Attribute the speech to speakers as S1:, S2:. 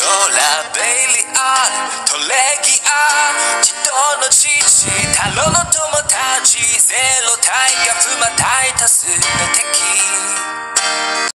S1: ラベリアトレギア地頭の父太郎の友達ゼロタイヤ不魔大多数の敵